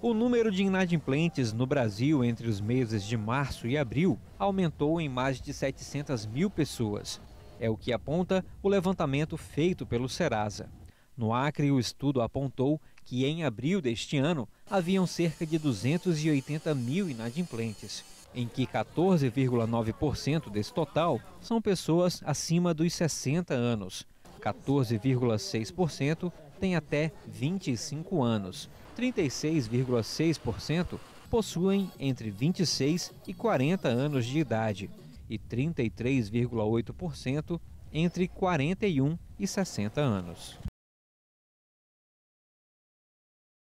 O número de inadimplentes no Brasil entre os meses de março e abril aumentou em mais de 700 mil pessoas. É o que aponta o levantamento feito pelo Serasa. No Acre, o estudo apontou que em abril deste ano haviam cerca de 280 mil inadimplentes, em que 14,9% desse total são pessoas acima dos 60 anos. 14,6% têm até 25 anos. 36,6% possuem entre 26 e 40 anos de idade e 33,8% entre 41 e 60 anos.